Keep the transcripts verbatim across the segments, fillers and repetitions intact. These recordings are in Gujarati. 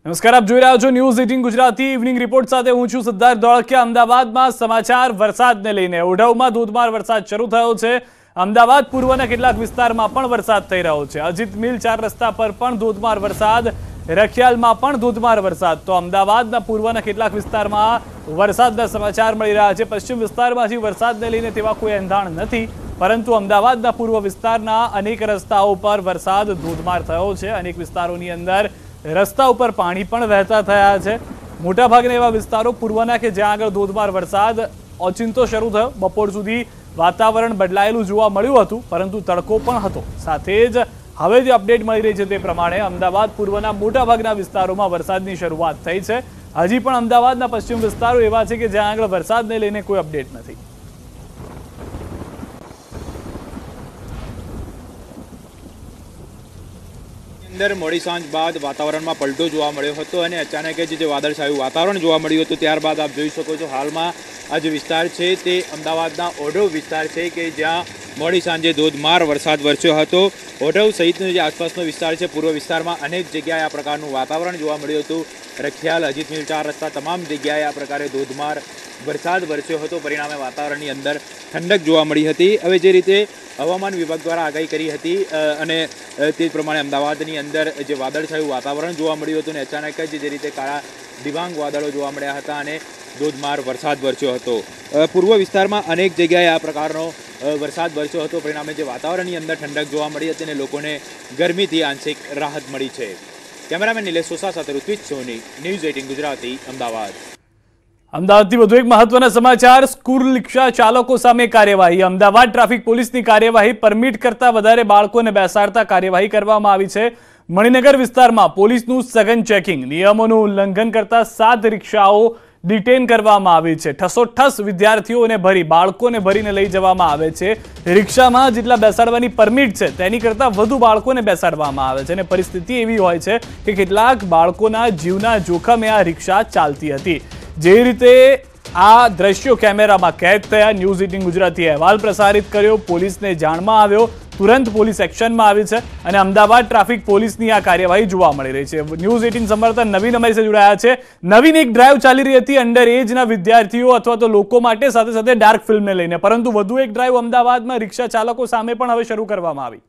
નમસ્કાર, આપ જોઈ રહ્યા છો news eighteen Gujarati evening report સાથે હું છું સિદ્ધાર્થ ધોળકિયા। અમદાવાદમાં સમાચાર વરસાદને લઈને ઓઢવમાં ધોધમાર વરસાદ શરૂ થયો છે। અમદાવાદ પૂર્વના કેટલાક વિસ્તારમાં પણ વરસાદ થઈ રહ્યો છે। અજીત મિલ ચાર રસ્તા પર પણ ધોધમાર વરસાદ, રખિયાલમાં પણ ધોધમાર વરસાદ। તો અમદાવાદના પૂર્વના કેટલાક વિસ્તારમાં વરસાદના સમાચાર મળી રહ્યા છે। પશ્ચિમ વિસ્તારમાં હજી વરસાદને લઈને તેવા કોઈ એંધાણ નથી, પરંતુ અમદાવાદના પૂર્વ વિસ્તારના અનેક રસ્તાઓ પર વરસાદ ધોધમાર થયો છે। અનેક વિસ્તારોની અંદર રસ્તા ઉપર પાણી પણ વહેતા થયા છે। મોટાભાગના એવા વિસ્તારો પૂર્વના કે જ્યાં આગળ ધોધમાર વરસાદ ઓચિંતો શરૂ થયો। બપોર સુધી વાતાવરણ બદલાયેલું જોવા મળ્યું હતું, પરંતુ તડકો પણ હતો। સાથે જ હવે જે અપડેટ મળી રહી છે તે પ્રમાણે અમદાવાદ પૂર્વના મોટાભાગના વિસ્તારોમાં વરસાદની શરૂઆત થઈ છે। હજી પણ અમદાવાદના પશ્ચિમ વિસ્તારો એવા છે કે જ્યાં આગળ વરસાદને લઈને કોઈ અપડેટ નથી। અંદર મોડી સાંજ બાદ વાતાવરણમાં પલટો જોવા મળ્યો હતો અને અચાનક જ જે વાદળછાયું વાતાવરણ જોવા મળ્યું હતું ત્યારબાદ આપ જોઈ શકો છો હાલમાં આ જે વિસ્તાર છે તે અમદાવાદના ઓઢવ વિસ્તાર છે કે જ્યાં મોડી સાંજે ધોધમાર વરસાદ વરસ્યો હતો। ઓઢવ સહિતનો જે આસપાસનો વિસ્તાર છે પૂર્વ વિસ્તારમાં અનેક જગ્યાએ આ પ્રકારનું વાતાવરણ જોવા મળ્યું હતું। રખિયાલ, અજીત મિલ ચાર રસ્તા તમામ જગ્યાએ આ પ્રકારે ધોધમાર વરસાદ વરસ્યો હતો। પરિણામે વાતાવરણની અંદર ઠંડક જોવા મળી હતી। હવે જે રીતે હવામાન વિભાગ દ્વારા આગાહી કરી હતી અને તે પ્રમાણે અમદાવાદની અંદર જે વાદળછાયું વાતાવરણ જોવા મળ્યું હતું અને અચાનક જ જે રીતે કાળા ડિબાંગ વાદળો જોવા મળ્યા હતા અને ધોધમાર વરસાદ વરસ્યો હતો। પૂર્વ વિસ્તારમાં અનેક જગ્યાએ આ પ્રકારનો વરસાદ વરસ્યો હતો। પરિણામે જે વાતાવરણની અંદર ઠંડક જોવા મળી હતી અને લોકોને ગરમીથી આંશિક રાહત મળી છે। કેમેરામેન નિલેશ સોસા સાથે ઋત્વિક સોની, ન્યૂઝ એટીન ગુજરાતી, અમદાવાદ। અમદાવાદથી વધુ એક મહત્વના સમાચાર। સ્કૂલ રિક્ષા ચાલકો સામે કાર્યવાહી। અમદાવાદ ટ્રાફિક પોલીસની કાર્યવાહી। પરમિટ કરતા વધારે બાળકોને બેસાડતા કાર્યવાહી કરવામાં આવી છે। મણિનગર વિસ્તારમાં પોલીસનું સઘન ચેકિંગ। નિયમોનું ઉલ્લંઘન કરતા સાત રિક્ષાઓ ડિટેન કરવામાં આવી છે। ઠસોઠસ વિદ્યાર્થીઓને ભરી બાળકોને ભરીને લઈ જવામાં આવે છે। રિક્ષામાં જેટલા બેસાડવાની પરમિટ છે તેની કરતાં વધુ બાળકોને બેસાડવામાં આવે છે અને પરિસ્થિતિ એવી હોય છે કે કેટલાક બાળકોના જીવના જોખમે આ રિક્ષા ચાલતી હતી। જે રીતે આ દ્રશ્યો કેમેરામાં કેદ થયા, ન્યૂઝ એટીન ગુજરાતીએ અહેવાલ પ્રસારિત કર્યો, પોલીસને જાણમાં આવ્યો, તુરંત પોલીસ એક્શનમાં આવી છે અને અમદાવાદ ટ્રાફિક પોલીસની આ કાર્યવાહી જોવા મળી રહી છે। ન્યૂઝ એટીન સંવાદદાતા નવીન અમારી સાથે જોડાયા છે। નવીન, એક ડ્રાઈવ ચાલી રહી હતી અંડર એજના વિદ્યાર્થીઓ અથવા તો લોકો માટે, સાથે સાથે ડાર્ક ફિલ્મને લઈને, પરંતુ વધુ એક ડ્રાઈવ અમદાવાદમાં રિક્ષા ચાલકો સામે પણ હવે શરૂ કરવામાં આવી।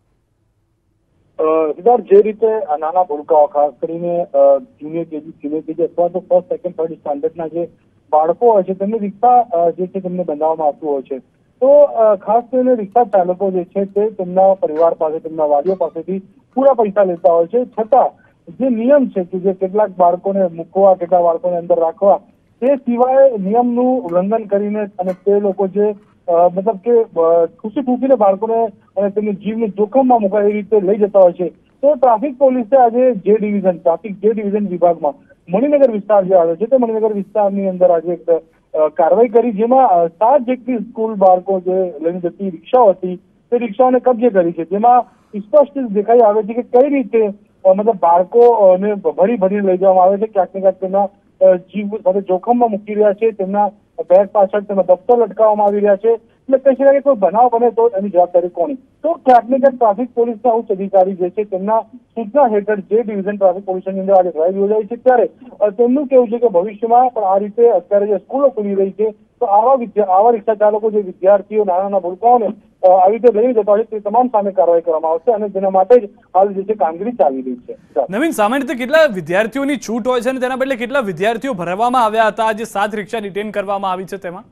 જે રીતે નાના ભૂલકાઓ, ખાસ કરીને જુનિયર કેજી, સિનિયર કેજી અથવા તો ફર્સ્ટ, સેકન્ડ, થર્ડ સ્ટાન્ડર્ડના જે બાળકો હોય છે તેમને રિક્ષા જે છે તેમને બનાવવામાં આવતું હોય છે, તો ખાસ કરીને રિક્ષા ચાલકો જે છે તે તેમના પરિવાર પાસે, તેમના વાલીઓ પાસેથી પૂરા પૈસા લેતા હોય છે। છતાં જે નિયમ છે કે જે કેટલાક બાળકોને મૂકવા, કેટલાક બાળકોને અંદર રાખવા, તે સિવાય નિયમનું ઉલ્લંઘન કરીને અને તે લોકો જે મતલબ કે ખુશી ખુશીને બાળકોને અને તેમની જીવને જોખમમાં મુકાય એ રીતે લઈ જતા હોય છે। તો ટ્રાફિક પોલીસે આજે જે ડિવિઝન, ટ્રાફિક જે ડિવિઝન વિભાગમાં મણિનગર વિસ્તાર જે આવે છે તે મણિનગર વિસ્તારની અંદર આજે એક કાર્યવાહી કરી, જેમાં સાત જેટલી સ્કૂલ બાળકો જે લઈને જતી રિક્ષાઓ હતી તે રિક્ષાઓને કબજે કરી છે। જેમાં સ્પષ્ટ દેખાઈ આવે છે કે કઈ રીતે મતલબ બાળકોને ભરી ભરીને લઈ જવામાં આવે છે, ક્યાંક ને ક્યાંક તેમના જીવ સાથે જોખમમાં મૂકી રહ્યા છે, તેમના બેગ પાછળ તેમના દફતર લટકાવવામાં આવી રહ્યા છે। એટલે કહી શકાય કે કોઈ બનાવ બને તો એની જવાબદારી કોની? તો ક્યાંક ને ક્યાંક ટ્રાફિક પોલીસના ઉચ્ચ અધિકારી જે છે તેમના સૂચના હેઠળ જે ડિવિઝન ટ્રાફિક પોલીસની અંદર આજે ડ્રાઈવ યોજાઈ છે, ત્યારે તેમનું કહેવું છે કે ભવિષ્યમાં પણ આ રીતે અત્યારે જે સ્કૂલો ખુલી રહી છે તો આવા વિદ્યા આવા રિક્ષા ચાલકો, જે વિદ્યાર્થીઓ, નાના નાના ભૂલકાઓને આવી રીતે લઈ જતા હોય તે તમામ સામે કાર્યવાહી કરવામાં આવશે અને તેના માટે જ હાલ જે છે કામગીરી ચાલી રહી છે। નવીન, સામાન્ય રીતે કેટલા વિદ્યાર્થીઓની છૂટ હોય છે અને તેના બદલે કેટલા વિદ્યાર્થીઓ ભરવામાં આવ્યા હતા? જે સાત રિક્ષા ડિટેન કરવામાં આવી છે તેમાં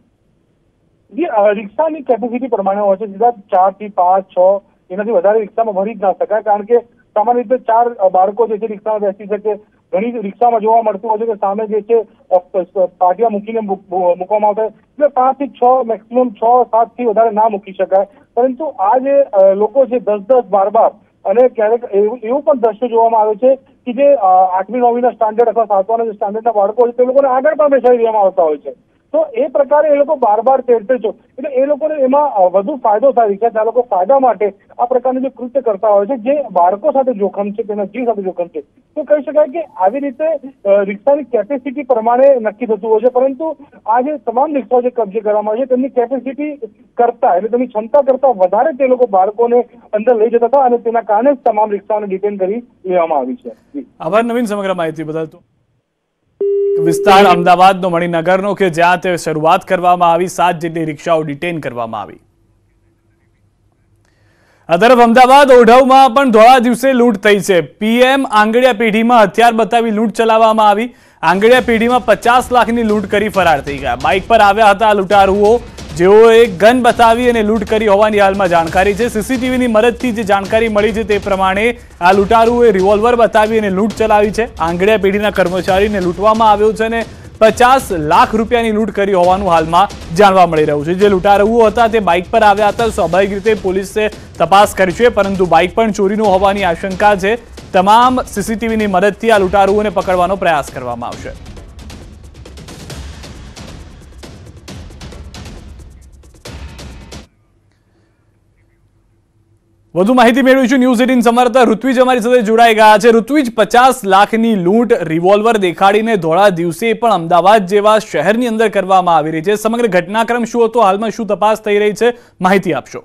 રિક્ષાની કેપેસિટી પ્રમાણે હોય છે, સીધા ચાર થી પાંચ, છ એનાથી વધારે રિક્ષામાં ભરી જ ના શકાય, કારણ કે સામાન્ય રીતે ચાર બાળકો જે છે રિક્ષામાં બેસી શકે। ઘણી રિક્ષામાં જોવા મળતું હોય છે કે સામે જે છે પાટિયા મૂકીને મૂકવામાં આવતા, એટલે પાંચ થી છ, મેક્સિમમ છ સાત થી વધારે ના મૂકી શકાય। પરંતુ આ જે લોકો છે દસ દસ, બાર બાર અને ક્યારેક એવું એવું પણ દ્રશ્ય જોવામાં આવે છે કે જે આઠમી નવમીના સ્ટાન્ડર્ડ અથવા સાતમાના જે સ્ટાન્ડર્ડના બાળકો છે તે લોકોને આગળ પણ બેસાડી દેવામાં આવતા હોય છે। તો એ પ્રકારે એ લોકો બાર બાર તેર તેર છો, એટલે એ લોકોને એમાં વધુ ફાયદો થાય। રિક્ષા ચાલકો ફાયદા માટે આ પ્રકારનું જે કૃત્ય કરતા હોય છે, જે બાળકો સાથે જોખમ છે, તેના જીવ સાથે જોખમ છે, તો કહી શકાય કે આવી રીતે રિક્ષાની કેપેસિટી પ્રમાણે નક્કી થતું હોય છે। પરંતુ આ જે તમામ રિક્ષાઓ જે કબજે કરવામાં આવે છે તેમની કેપેસિટી કરતા, એટલે તેમની ક્ષમતા કરતા વધારે તે લોકો બાળકોને અંદર લઈ જતા હતા અને તેના કારણે જ તમામ રિક્ષાઓને ડિટેન કરી લેવામાં આવી છે। આભાર નવીન, સમગ્ર માહિતી બદલ। વિસ્તાર અમદાવાદનો મણિનગરનો કે જ્યાં તે શરૂઆત કરવામાં આવી, સાત જેટલી રિક્ષાઓ ડિટેન કરવામાં આવી। આ તરફ અમદાવાદ ઓઢવમાં પણ ધોળા દિવસે લૂંટ થઈ છે। પીએમ આંગડિયા પેઢીમાં હથિયાર બતાવી લૂંટ ચલાવવામાં આવી। આંગડિયા પેઢીમાં પચાસ લાખની લૂંટ કરી ફરાર થઈ ગયા। બાઇક પર આવ્યા હતા લૂંટારુઓ, જેઓએ ગન બતાવી અને લૂંટ કરી હોવાની હાલમાં જાણકારી છે। સીસીટીવીની મદદથી જે જાણકારી મળી છે તે પ્રમાણે આ લૂંટારુઓએ રિવોલ્વર બતાવી અને લૂંટ ચલાવી છે। આંગડિયા પેઢીના કર્મચારીને લૂંટવામાં આવ્યો છે અને પચાસ લાખ રૂપિયાની લૂંટ કરી હોવાનું હાલમાં જાણવા મળી રહ્યું છે। જે લૂંટારુઓ હતા તે બાઇક પર આવ્યા હતા। સ્વાભાવિક રીતે પોલીસે તપાસ કરી છે, પરંતુ બાઇક પણ ચોરીનું હોવાની આશંકા છે। તમામ સીસીટીવીની મદદથી આ લૂંટારુઓને પકડવાનો પ્રયાસ કરવામાં આવશે। વધુ માહિતી મેળવીશું ન્યૂઝ એટીન સંવાદદાતા ઋત્વિજ અમારી સાથે જોડાઈ ગયા છે। ઋત્વિજ, પચાસ લાખની લૂંટ રિવોલ્વર દેખાડીને ધોળા દિવસે પણ અમદાવાદ જેવા શહેરની અંદર કરવામાં આવી રહી છે। સમગ્ર ઘટનાક્રમ શું હતો, હાલમાં શું તપાસ થઈ રહી છે, માહિતી આપશો।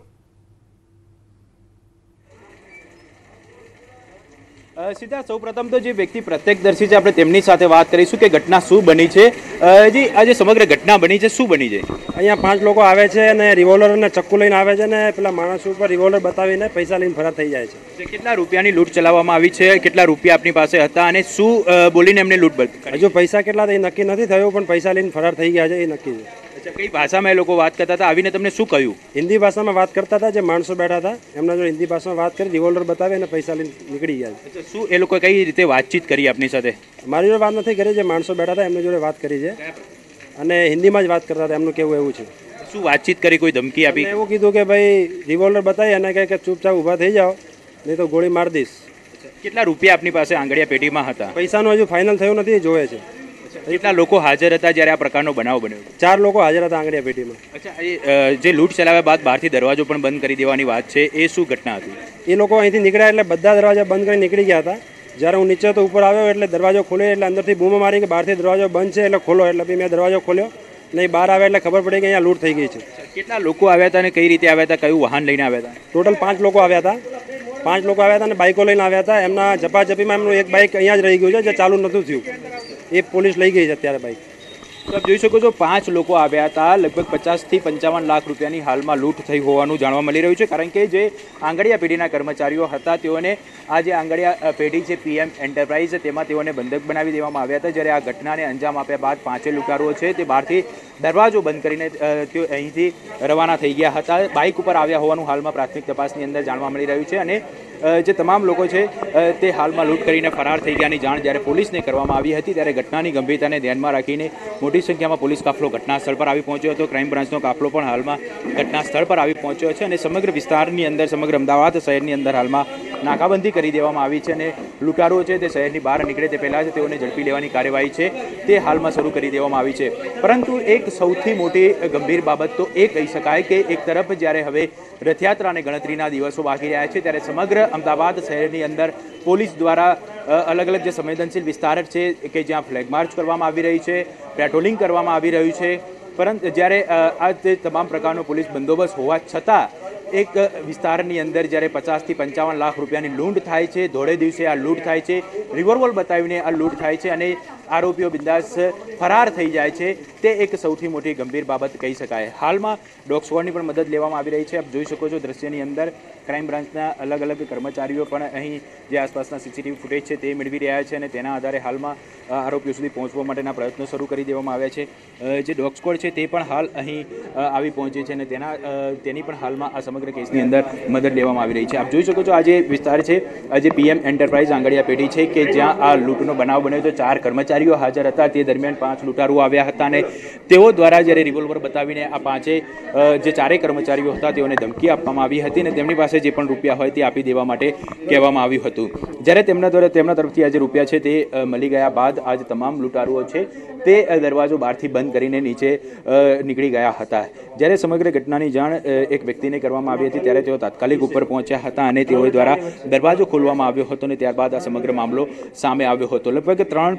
સીધા સૌપ્રથમ તો જે વ્યક્તિ પ્રત્યક્ષદર્શી છે આપણે તેમની સાથે વાત કરીશું કે ઘટના શું બની છે। જી, આજે સમગ્ર ઘટના બની છે, શું બની છે? અહીંયા પાંચ લોકો આવે છે અને રિવોલ્વર અને ચક્કુ લઈને આવે છે ને પેલા માણસ ઉપર રિવોલ્વર બતાવીને પૈસા લઈને ફરાર થઈ જાય છે। કેટલા રૂપિયાની લૂંટ ચલાવવામાં આવી છે, કેટલા રૂપિયા આપની પાસે હતા અને શું બોલીને એમને લૂંટ કરી? હજુ પૈસા કેટલા એ નક્કી નથી થયું, પણ પૈસા લઈને ફરાર થઈ ગયા છે એ નક્કી છે। અચ્છા, કઈ ભાષામાં એ લોકો વાત કરતા હતા, આવીને તમને શું કહ્યું? હિન્દી ભાષામાં વાત કરતા હતા। જે માણસો બેઠા હતા એમના જોડે હિન્દી ભાષામાં વાત કરી, રિવોલ્વર બતાવી અને પૈસા લઈને નીકળી ગયા છે। શું એ લોકો કઈ રીતે વાતચીત કરી આપની સાથે? મારી જોડે વાત નથી કરી, જે માણસો બેઠા હતા એમની જોડે વાત કરી છે અને હિન્દીમાં જ વાત કરતા હતા। એમનું કેવું એવું છે। શું વાતચીત કરી, કોઈ ધમકી આપી? એવું કીધું કે ભાઈ રિવોલ્વર બતાવી અને કહે કે ચૂપચાપ ઊભા થઈ જાઓ, નહીં તો ગોળી મારી દઈશ। કેટલા રૂપિયા આપની પાસે આંગડિયા પેઢીમાં હતા? પૈસાનું હજુ ફાઇનલ થયું નથી, જોવે છે। કેટલા લોકો હાજર હતા જ્યારે આ પ્રકારનો બનાવ બન્યો? ચાર લોકો હાજર હતા આંગડિયા પેઢીમાં। અચ્છા, એ જે લૂંટ ચલાવ્યા બાદ બહારથી દરવાજો પણ બંધ કરી દેવાની વાત છે, એ શું ઘટના હતી? એ લોકો અહીંથી નીકળ્યા એટલે બધા દરવાજા બંધ કરી નીકળી ગયા હતા। જ્યારે હું નીચે તો ઉપર આવ્યો એટલે દરવાજો ખોલ્યો, એટલે અંદરથી બૂમો મારી કે બહારથી દરવાજો બંધ છે એટલે ખોલો, એટલે મેં દરવાજો ખોલ્યો ને બહાર આવ્યા એટલે ખબર પડી કે અહીંયા લૂંટ થઈ ગઈ છે। કેટલા લોકો આવ્યા હતા અને કઈ રીતે આવ્યા હતા, કયું વાહન લઈને આવ્યા હતા? ટોટલ પાંચ લોકો આવ્યા હતા। પાંચ લોકો આવ્યા હતા અને બાઇકો લઈને આવ્યા હતા। એમના ઝપાઝપીમાં એમનું એક બાઇક અહીંયા જ રહી ગયું છે, જે ચાલુ નહોતું થયું, એ પોલીસ લઈ ગઈ છે અત્યારે બાઇક। તો આપ જોઈ શકો છો, પાંચ લોકો આવ્યા હતા। લગભગ પચાસથી પંચાવન લાખ રૂપિયાની હાલમાં લૂંટ થઈ હોવાનું જાણવા મળી રહ્યું છે, કારણ કે જે આંગડિયા પેઢીના કર્મચારીઓ હતા તેઓને આ જે આંગડિયા પેઢી છે પીએમ એન્ટરપ્રાઇઝ, તેમાં તેઓને બંધક બનાવી દેવામાં આવ્યા હતા। જ્યારે આ ઘટનાને અંજામ આપ્યા બાદ પાંચે લૂંટારુઓ છે તે બહારથી દરવાજો બંધ કરીને તેઓ અહીંથી રવાના થઈ ગયા હતા। બાઇક ઉપર આવ્યા હોવાનું હાલમાં પ્રાથમિક તપાસની અંદર જાણવા મળી રહ્યું છે અને જે તમામ લોકો છે તે હાલમાં લૂંટ કરીને ફરાર થઈ ગયાની જાણ જ્યારે પોલીસને કરવામાં આવી હતી, ત્યારે ઘટનાની ગંભીરતાને ધ્યાનમાં રાખીને મોટી સંખ્યામાં પોલીસ કાફલો ઘટના સ્થળ પર આવી પહોંચ્યો હતો। ક્રાઇમ બ્રાન્ચનો કાફલો પણ હાલમાં ઘટના સ્થળ પર આવી પહોંચ્યો છે અને સમગ્ર વિસ્તારની અંદર, સમગ્ર અમદાવાદ શહેરની અંદર હાલમાં નાકાબંધી કરી દેવામાં આવી છે અને લૂંટારુઓ છે તે શહેરની બહાર નીકળે તે પહેલાં જ તેઓને ઝડપી લેવાની કાર્યવાહી છે તે હાલમાં શરૂ કરી દેવામાં આવી છે। પરંતુ એક સૌથી મોટી ગંભીર બાબત તો એ કહી શકાય કે એક તરફ જ્યારે હવે રથયાત્રાને ગણતરીના દિવસો બાકી રહ્યા છે, ત્યારે સમગ્ર અમદાવાદ શહેરની અંદર પોલીસ દ્વારા અલગ અલગ જે સંવેદનશીલ વિસ્તાર છે કે જ્યાં ફ્લેગ માર્ચ કરવામાં આવી રહી છે, પેટ્રોલિંગ કરવામાં આવી રહ્યું છે, પરંતુ જ્યારે આ તે તમામ પ્રકારનો પોલીસ બંદોબસ્ત હોવા છતાં એક વિસ્તારની અંદર જ્યારે પચાસથી પંચાવન લાખ રૂપિયાની લૂંટ થાય છે, ધોળે દિવસે આ લૂંટ થાય છે, રિવોલ્વર બતાવીને આ લૂંટ થાય છે અને આરોપીઓ બિંદાસ ફરાર થઈ જાય છે, તે એક સૌથી મોટી ગંભીર બાબત કહી શકાય। હાલમાં ડોગ સ્ક્વોડની પણ મદદ લેવામાં આવી રહી છે। આપ જોઈ શકો છો દ્રશ્યની અંદર ક્રાઇમ બ્રાન્ચના અલગ અલગ કર્મચારીઓ પણ અહીં જે આસપાસના સીસીટીવી ફૂટેજ છે તે મેળવી રહ્યા છે અને તેના આધારે હાલમાં આરોપીઓ સુધી પહોંચવા માટેના પ્રયત્નો શરૂ કરી દેવામાં આવ્યા છે। જે ડોગ સ્ક્વોડ છે તે પણ હાલ અહીં આવી પહોંચે છે અને તેના તેની પણ હાલમાં આ સમગ્ર કેસની અંદર મદદ લેવામાં આવી રહી છે। આપ જોઈ શકો છો આ જે વિસ્તાર છે, આ જે પીએમ એન્ટરપ્રાઇઝ આંગડિયા પેઢી છે કે જ્યાં આ લૂંટનો બનાવ બન્યો તો ચાર કર્મચારીઓ હાજર હતા। તે દરમિયાન પાંચ લૂંટારુઓ આવ્યા હતા અને તેઓ દ્વારા જ્યારે રિવોલ્વર બતાવીને આ પાંચે જે ચારેય કર્મચારીઓ હતા તેઓને ધમકી આપવામાં આવી હતી અને તેમની પાસે જે પણ રૂપિયા હોય તે આપી દેવા માટે કહેવામાં આવ્યું હતું। જ્યારે તેમના દ્વારા તેમના તરફથી આ જે રૂપિયા છે તે મળી ગયા બાદ આજ તમામ લૂંટારુઓ છે તે દરવાજો બહારથી બંધ કરીને નીચે નીકળી ગયા હતા। જ્યારે સમગ્ર ઘટનાની જાણ એક વ્યક્તિને કરવામાં આવી હતી ત્યારે તેઓ તાત્કાલિક ઉપર પહોંચ્યા હતા અને તેઓ દ્વારા દરવાજો ખોલવામાં આવ્યો હતો અને ત્યારબાદ આ સમગ્ર મામલો સામે આવ્યો હતો। લગભગ ત્રણ પંદરથી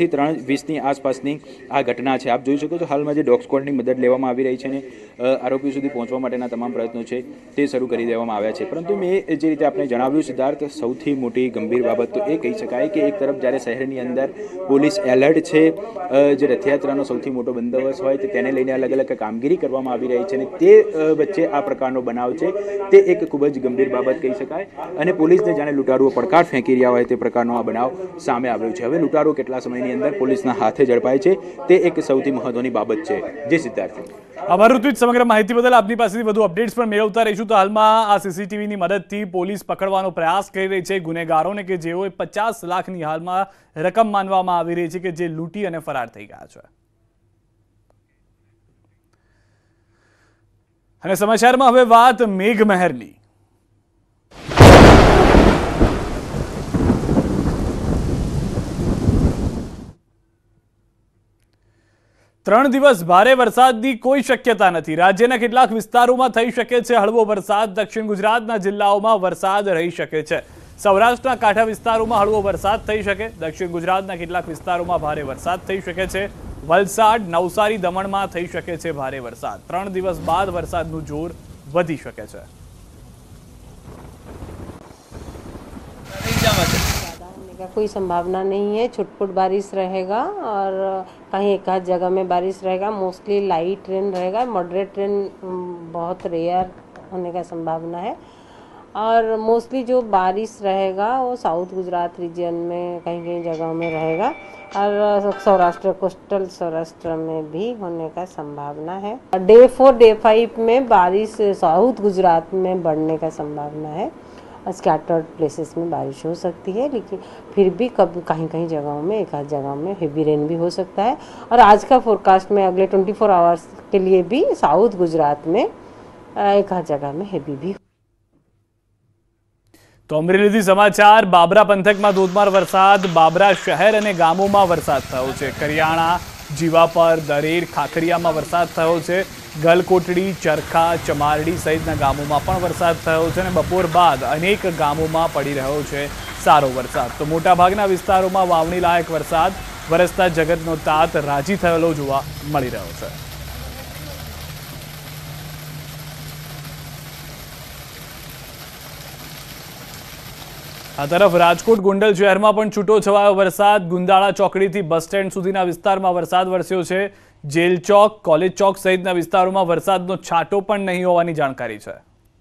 થી ત્રણ વીસની આસપાસની આ ઘટના છે। આપ જોઈ શકો છો હાલમાં જે ડોગ સ્ક્વોડની મદદ લેવામાં આવી રહી છે અને આરોપીઓ સુધી પહોંચવા માટેના તમામ પ્રયત્નો છે તે શરૂ કરી દેવામાં આવ્યા છે। પરંતુ મેં જે રીતે આપણે જણાવ્યું સિદ્ધાર્થ, સૌથી મોટી ગંભીર બાબત તો એ કહી શકાય કે એક તરફ જ્યારે શહેરની અંદર પોલીસ એલર્ટ છે, જે રથયાત્રાનો સૌથી મોટો બંદોબસ્ત હોય તો તેને લઈને અલગ અલગ કામગીરી કરવામાં આવી રહી છે અને તે વચ્ચે આ પ્રકારનો બનાવ છે તે એક ખૂબ જ ગંભીર બાબત કહી શકાય અને પોલીસને જાણે લૂંટારુઓ પડકાર ફેંકી રહ્યા હોય તે પ્રકારનો આ બનાવ સામે આવ્યો છે। હવે લૂંટારુઓ કેટલા સમયની અંદર પોલીસના હાથે ઝડપાય છે તે એક સૌથી મહત્વની બાબત છે। જે સિદ્ધાર્થ, અમારું ટ્વીટ સમગ્ર માહિતી બદલ આપની પાસેથી વધુ અપડેટ્સ પણ મેળવતા રહીશું। તો હાલમાં આ સીસીટીવીની મદદથી પોલીસ પકડવાનો પ્રયાસ કરી રહી છે ગુનેગારોને કે જેઓએ પચાસ લાખની હાલમાં રકમ માનવામાં આવી રહી છે કે જે લૂંટી અને ફરાર થઈ ગયા છે। અને સમાચારમાં હવે વાત મેઘમહેરની। ત્રણ દિવસ ભારે વરસાદની કોઈ શક્યતા નથી। રાજ્યના કેટલાક વિસ્તારોમાં થઈ શકે છે હળવો વરસાદ। દક્ષિણ ગુજરાતના જિલ્લાઓમાં વરસાદ રહી શકે છે। સૌરાષ્ટ્રના કાંઠા વિસ્તારોમાં હળવો વરસાદ થઈ શકે। દક્ષિણ ગુજરાતના કેટલાક વિસ્તારોમાં ભારે વરસાદ થઈ શકે છે। વલસાડ, નવસારી, દમણમાં થઈ શકે છે ભારે વરસાદ। ત્રણ દિવસ બાદ વરસાદનું જોર વધી શકે છે। का कोई संभावना नहीं है। छुटपुट बारिश रहेगा और कहीं एक आध जगह में बारिश रहेगा। मोस्टली लाइट रेन रहेगा। मॉडरेट रेन बहुत रेयर होने का संभावना है और मोस्टली जो बारिश रहेगा वो साउथ गुजरात रीजन में कहीं कहीं जगहों में रहेगा और सौराष्ट्र, कोस्टल सौराष्ट्र में भी होने का संभावना है। डे फोर डे फाइव में बारिश साउथ गुजरात में बढ़ने का संभावना है। स्कैटर्ड प्लेसेस में बारिश हो सकती है, लेकिन फिर भी कभी कहीं कहीं जगहों में एक आध जगह में हेवी रेन भी हो सकता है। और आज का फोरकास्ट में अगले चौबीस आवर्स के लिए भी साउथ गुजरात में एक आध जगह में हेवी भी। तो अमरेलीથી સમાચાર। બાબરા પંથકમાં ધોધમાર વરસાદ। બાબરા શહેર અને ગામોમાં વરસાદ થયો છે। કરિયાણા, જીવાપર, દરેર, ખાખરિયામાં વરસાદ થયો છે। ગલકોટડી, ચરખા, ચમારડી સહિતના ગામોમાં પણ વરસાદ થયો છે અને બપોર બાદ અનેક ગામોમાં પડી રહ્યો છે સારો વરસાદ। તો મોટાભાગના વિસ્તારોમાં વાવણી લાયક વરસાદ વરસતા જગતનો તાત રાજી થયેલો જોવા મળી રહ્યો છે। આ તરફ રાજકોટ ગોંડલ શહેરમાં પણ છૂટો છવાયો વરસાદ। ગુંદાળા ચોકડીથી બસ સ્ટેન્ડ સુધીના વિસ્તારમાં વરસાદ વરસ્યો છે। જેલ ચોક, કોલેજ ચોક સહિતના વિસ્તારોમાં વરસાદનો છાંટો પણ નહીં હોવાની જાણકારી છે।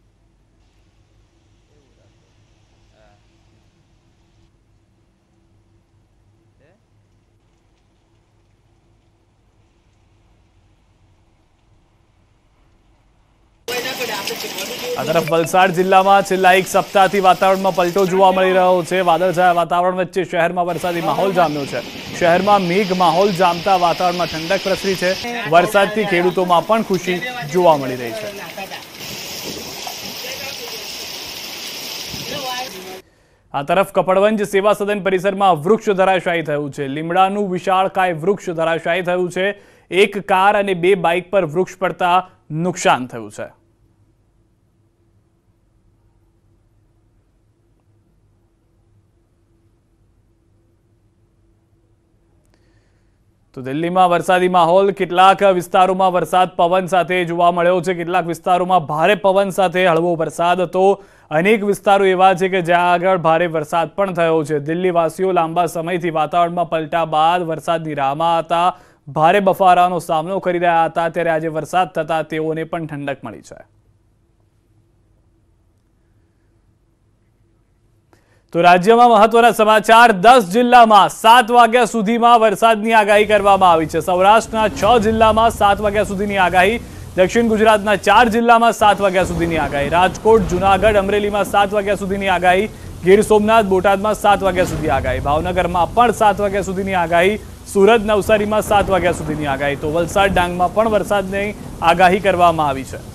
આ તરફ વલસાડ જિલ્લામાં છેલ્લા એક સપ્તાહથી વાતાવરણમાં પલટો જોવા મળી રહ્યો છે। વાદળછાયા વાતાવરણ વચ્ચે શહેરમાં વરસાદી માહોલ જામ્યો છે। શહેરમાં મેઘ માહોલ જામતા વાતાવરણમાં ઠંડક પ્રસરી છે। વરસાદથી ખેડૂતોમાં પણ ખુશી જોવા મળી રહી છે। આ તરફ કપડવંજ સેવા સદન પરિસરમાં વૃક્ષ ધરાશાયી થયું છે। લીમડાનું વિશાળકાય વૃક્ષ ધરાશાયી થયું છે। એક કાર અને બે બાઇક પર વૃક્ષ પડતા નુકસાન થયું છે। તો દિલ્હીમાં વરસાદી માહોલ। કેટલાક વિસ્તારોમાં વરસાદ પવન સાથે જોવા મળ્યો છે। કેટલાક વિસ્તારોમાં ભારે પવન સાથે હળવો વરસાદ હતો। અનેક વિસ્તારો એવા છે કે જ્યાં આગળ ભારે વરસાદ પણ થયો છે। દિલ્હીવાસીઓ લાંબા સમયથી વાતાવરણમાં પલટા બાદ વરસાદની રાહમાં હતા। ભારે બફારાનો સામનો કરી રહ્યા હતા, ત્યારે આજે વરસાદ થતા તેઓને પણ ઠંડક મળી છે। તો રાજ્યમાં મહત્વના સમાચાર। દસ જિલ્લામાં સાત વાગ્યા સુધીમાં વરસાદની આગાહી કરવામાં આવી છે। સૌરાષ્ટ્રના છ જિલ્લામાં સાત વાગ્યા સુધીની આગાહી। દક્ષિણ ગુજરાતના ચાર જિલ્લામાં સાત વાગ્યા સુધીની આગાહી। રાજકોટ, જૂનાગઢ, અમરેલીમાં સાત વાગ્યા સુધીની આગાહી। ગીર સોમનાથ, બોટાદમાં સાત વાગ્યા સુધી આગાહી। ભાવનગરમાં પણ સાત વાગ્યા સુધીની આગાહી। સુરત, નવસારીમાં સાત વાગ્યા સુધીની આગાહી। તો વલસાડ, ડાંગમાં પણ વરસાદની આગાહી કરવામાં આવી છે।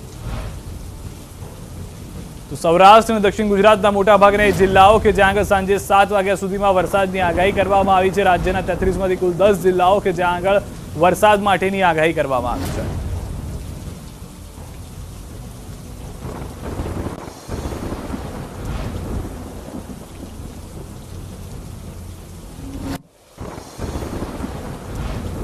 તો સૌરાષ્ટ્ર અને દક્ષિણ ગુજરાતના મોટાભાગના જિલ્લાઓ કે જ્યાં આગળ સાંજે સાત વાગ્યા સુધીમાં વરસાદની આગાહી કરવામાં આવી છે। રાજ્યના તેત્રીસમાંથી કુલ દસ જિલ્લાઓ કે જ્યાં આગળ વરસાદ માટેની આગાહી કરવામાં આવી છે।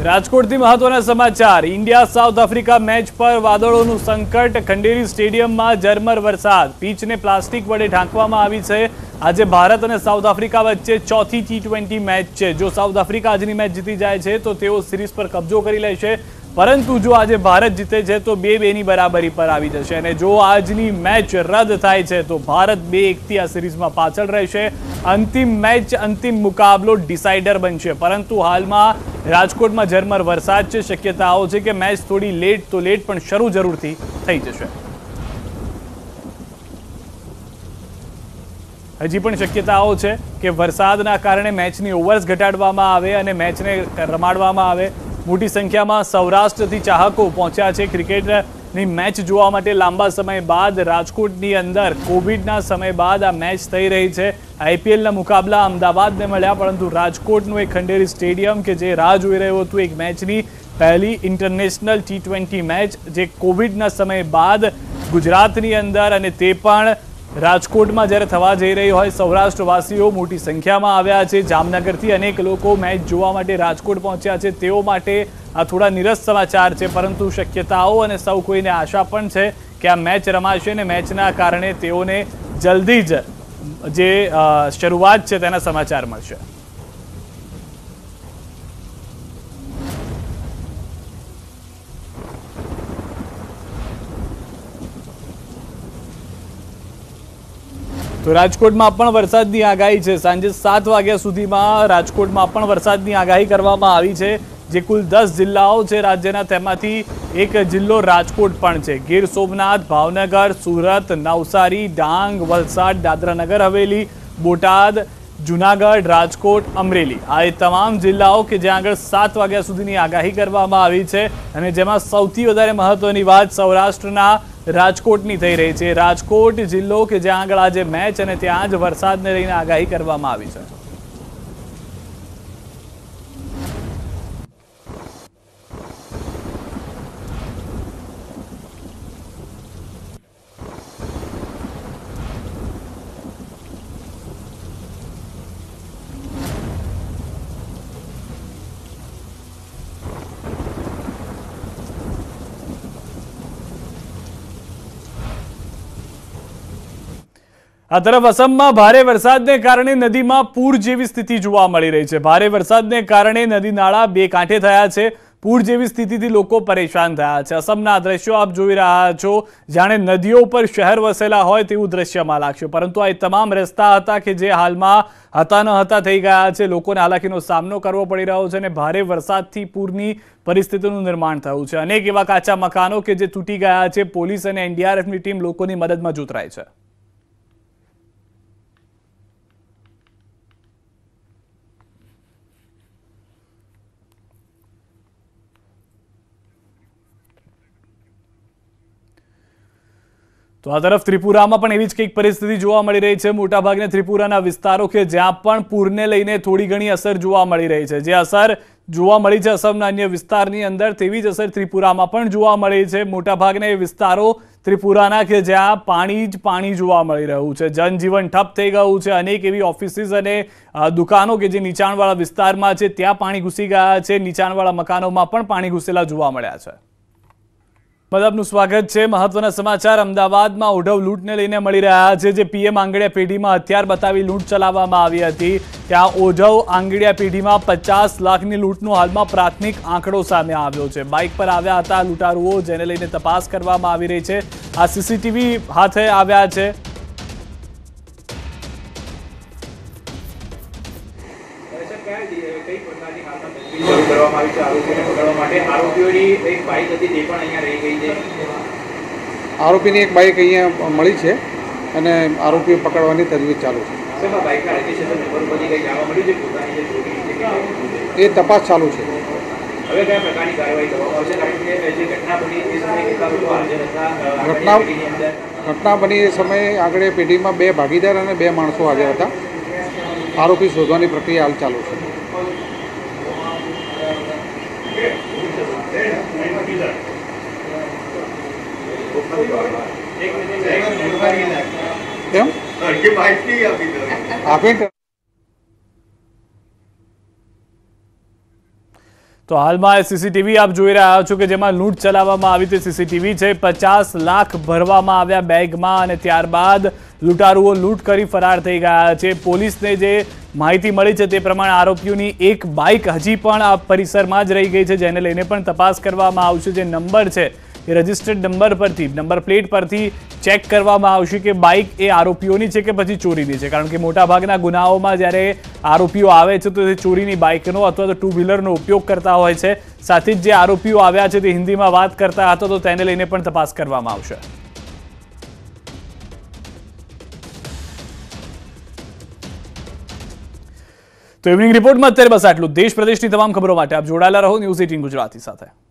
રાજકોટથી મહત્વના સમાચાર. ઇન્ડિયા સાઉથ આફ્રિકા મેચ પર વાદળોનું સંકટ. ખંડેરી સ્ટેડિયમમાં ઝરમર વરસાદ. પીચને પ્લાસ્ટિક વડે ઢાંકવામાં આવી છે. આજે ભારત અને સાઉથ આફ્રિકા વચ્ચે ચોથી ટી ટ્વેન્ટી મેચ છે. જો સાઉથ આફ્રિકા આજની મેચ જીતી જાય છે તો તેઓ સિરીઝ પર કબજો કરી લેશે, પરંતુ જો આજે ભારત જીતે છે તો બે બેની બરાબરી પર આવી જશે, અને જો આજની મેચ રદ થાય છે તો ભારત બે એકથી આ સિરીઝમાં પાછળ રહેશે. અંતિમ મેચ, અંતિમ મુકાબલો ડિસાઇડર બનશે, પરંતુ હાલમાં રાજકોટમાં ઝરમર વરસાદ છે. શક્યતાઓ છે કે મેચ થોડી લેટ તો લેટ પણ શરૂ જરૂરથી થઈ જશે. હજી પણ શક્યતાઓ છે કે વરસાદના કારણે મેચની ઓવર્સ ઘટાડવામાં આવે અને મેચને રમાડવામાં આવે. મોટી સંખ્યામાં સૌરાષ્ટ્રથી ચાહકો પહોંચ્યા છે ક્રિકેટની મેચ જોવા માટે. લાંબા સમય બાદ રાજકોટની અંદર કોવિડના સમય બાદ આ મેચ થઈ રહી છે. આઈપીએલના મુકાબલા અમદાવાદને મળ્યા, પરંતુ રાજકોટનું એક ખંડેરી સ્ટેડિયમ કે જે રાહ જોઈ રહ્યું હતું એક મેચની, પહેલી ઇન્ટરનેશનલ ટી ટ્વેન્ટી મેચ જે કોવિડના સમય બાદ ગુજરાતની અંદર, અને તે પણ રાજકોટમાં જ્યારે થવા જઈ રહી હોય. સૌરાષ્ટ્રવાસીઓ મોટી સંખ્યામાં આવ્યા છે. જામનગરથી અનેક લોકો મેચ જોવા માટે રાજકોટ પહોંચ્યા છે. તેઓ માટે આ થોડા નિરસ સમાચાર છે, પરંતુ શક્યતાઓ અને સૌ કોઈને આશા પણ છે કે આ મેચ રમાશે અને મેચના કારણે તેઓને જલ્દી જ જે શરૂઆત છે તેના સમાચાર મળશે. તો રાજકોટમાં પણ વરસાદની આગાહી છે. સાંજે સાત વાગ્યા સુધીમાં રાજકોટમાં પણ વરસાદની આગાહી કરવામાં આવી છે. જે કુલ દસ જિલ્લાઓ છે રાજ્યના, તેમાંથી એક જિલ્લો રાજકોટ પણ છે. ગીર સોમનાથ, ભાવનગર, સુરત, નવસારી, ડાંગ, વલસાડ, દાદરાનગર હવેલી, બોટાદ, જુનાગઢ, રાજકોટ, અમરેલી, આ એ તમામ જિલ્લાઓ કે જ્યાં આગળ સાત વાગ્યા સુધીની આગાહી કરવામાં આવી છે, અને જેમાં સૌથી વધારે મહત્વની વાત સૌરાષ્ટ્રના રાજકોટની થઈ રહી છે. રાજકોટ જિલ્લો કે જ્યાં આગળ આજે મેચ અને ત્યાં જ વરસાદને લઈને આગાહી કરવામાં આવી છે. આ તરફ અસમમાં ભારે વરસાદને કારણે નદીમાં પૂર જેવી સ્થિતિ જોવા મળી રહી છે. ભારે વરસાદને કારણે નદી નાળા બે કાંઠે થયા છે. પૂર જેવી સ્થિતિથી લોકો પરેશાન થયા છે. અસમના દ્રશ્યો આપ જોઈ રહ્યા છો, જાણે નદીઓ ઉપર શહેર વસેલા હોય તેવું દ્રશ્યમાં લાગશે, પરંતુ આ તમામ રસ્તા હતા કે જે હાલમાં હતા ન હતા થઈ ગયા છે. લોકોને હાલાકીનો સામનો કરવો પડી રહ્યો છે, અને ભારે વરસાદથી પૂરની પરિસ્થિતિનું નિર્માણ થયું છે. અનેક એવા કાચા મકાનો કે જે તૂટી ગયા છે. પોલીસ અને એનડીઆરએફની ટીમ લોકોની મદદમાં જોતરાય છે. તો આ તરફ ત્રિપુરામાં પણ એવી જ કંઈક પરિસ્થિતિ જોવા મળી રહી છે. મોટાભાગના ત્રિપુરાના વિસ્તારો કે જ્યાં પણ પૂરને લઈને થોડી ઘણી અસર જોવા મળી રહી છે. જે અસર જોવા મળી છે અસમના અન્ય વિસ્તારની અંદર, તેવી જ અસર ત્રિપુરામાં પણ જોવા મળી છે. મોટાભાગના એ વિસ્તારો ત્રિપુરાના કે જ્યાં પાણી જ પાણી જોવા મળી રહ્યું છે. જનજીવન ઠપ થઈ ગયું છે. અનેક એવી ઓફિસીસ અને દુકાનો કે જે નીચાણવાળા વિસ્તારમાં છે ત્યાં પાણી ઘૂસી ગયા છે. નીચાણવાળા મકાનોમાં પણ પાણી ઘૂસેલા જોવા મળ્યા છે. આપનું સ્વાગત છે. મહત્વના સમાચાર અમદાવાદમાં ઓઢવ લૂંટને લઈને મળી રહ્યા છે. જે પીએમ આંગડિયા પેઢીમાં હથિયાર બતાવી લૂંટ ચલાવવામાં આવી હતી, ત્યાં ઓઢવ આંગડિયા પેઢીમાં પચાસ લાખની લૂંટનો હાલમાં પ્રાથમિક આંકડો સામે આવ્યો છે. બાઇક પર આવ્યા હતા લૂંટારુઓ, જેને લઈને તપાસ કરવામાં આવી રહી છે. આ સીસીટીવી હાથે આવ્યા છે. આરોપીની એક બાઇક અહીંયા મળી છે અને આરોપીઓ પકડવાની તજવીજ ચાલુ છે. એ તપાસ ચાલુ છે. ઘટના ઘટના બની એ સમયે આગળ પેઢીમાં બે ભાગીદાર અને બે માણસો હાજર હતા. આરોપી શોધવાની પ્રક્રિયા હાલ ચાલુ છે. કેમ આપી તો હાલમાં સીસીટીવી આપ જોઈ રહ્યા છો કે જેમાં લૂંટ ચલાવવામાં આવી તે સીસીટીવી છે। પચાસ લાખ ભરવામાં આવ્યા બેગમાં અને ત્યારબાદ લૂંટારુઓ લૂંટ કરી ફરાર થઈ ગયા છે। પોલીસને જે માહિતી મળી છે તે પ્રમાણે આરોપીઓની એક બાઇક હજી પણ આ પરિસરમાં જ રહી ગઈ છે, જેને લઈને પણ તપાસ કરવામાં આવશે। જે નંબર છે એ રજિસ્ટર્ડ નંબર પરથી, નંબર પ્લેટ પરથી ચેક કરવામાં આવશે કે બાઇક એ આરોપીઓની છે કે પછી ચોરીની છે, કારણ કે મોટાભાગના ગુનાઓમાં જ્યારે આરોપીઓ આવે છે તો તે ચોરીની બાઇકનો અથવા તો ટુ વ્હીલરનો ઉપયોગ કરતા હોય છે। સાથે જ જે આરોપીઓ આવ્યા છે તે હિન્દીમાં વાત કરતા હતા, તો તેને લઈને પણ તપાસ કરવામાં આવશે। તો ઇવનિંગ રિપોર્ટમાં અત્યારે બસ આટલું। દેશ પ્રદેશની તમામ ખબરો માટે આપ જોડાયેલા રહો ન્યૂઝ એટીન ગુજરાતી સાથે।